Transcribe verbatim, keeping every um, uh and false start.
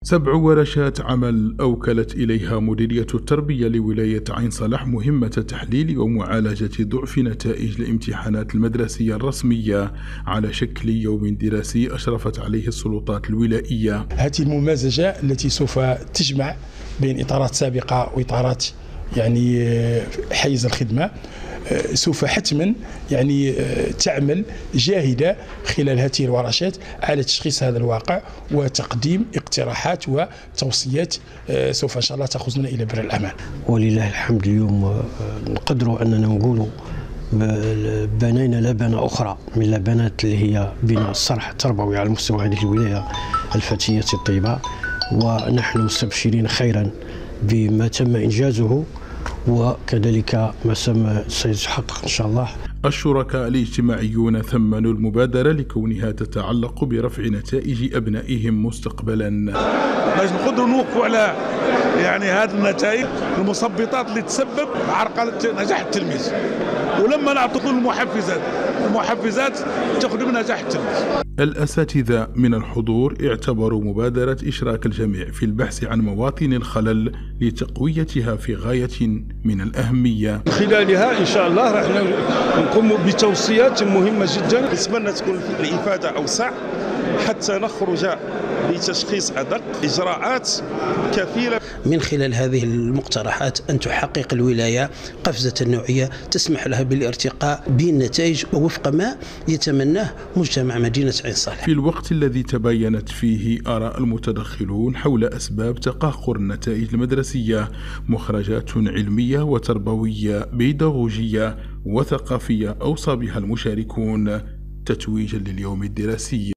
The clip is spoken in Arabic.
سبع ورشات عمل أوكلت إليها مديرية التربية لولاية عين صلاح مهمة تحليل ومعالجة ضعف نتائج الامتحانات المدرسية الرسمية على شكل يوم دراسي أشرفت عليه السلطات الولائية. هذه الممازجة التي سوف تجمع بين إطارات سابقة وإطارات يعني حيز الخدمة سوف حتما يعني تعمل جاهدة خلال هذه الورشات على تشخيص هذا الواقع وتقديم اقتراحات وتوصيات سوف إن شاء الله تأخذنا إلى بر الأمان. ولله الحمد اليوم نقدروا أننا نقولوا بنينا لبنة أخرى من لبنات اللي هي بناء الصرح التربوي على مستوى هذه الولاية الفتية الطيبة، ونحن مستبشرين خيرا بما تم إنجازه وكذلك ما سيتحقق إن شاء الله. الشركاء الاجتماعيون ثمنوا المبادرة لكونها تتعلق برفع نتائج أبنائهم مستقبلا. باش نقدروا نوقفوا على يعني هذه النتائج المثبطات اللي تسبب بعرقلة نجاح التلميذ، ولما نعطوا المحفزات المحفزات تخدم نجاح التلميذ. الأساتذة من الحضور اعتبروا مبادرة إشراك الجميع في البحث عن مواطن الخلل لتقويتها في غاية من الأهمية. من خلالها إن شاء الله راح نقوم بتوصيات مهمة جدا. نتمنى تكون الإفادة أوسع حتى نخرج بتشخيص أدق، إجراءات كفيلة. من خلال هذه المقترحات أن تحقق الولاية قفزة نوعية تسمح لها بالارتقاء بالنتائج وفق ما يتمناه مجتمع مدينة عين صلاح. في الوقت الذي تباينت فيه آراء المتدخلون حول أسباب تقهقر النتائج المدرسية، مخرجات علمية وتربوية بيداغوجية وثقافية أوصى بها المشاركون تتويجا لليوم الدراسي.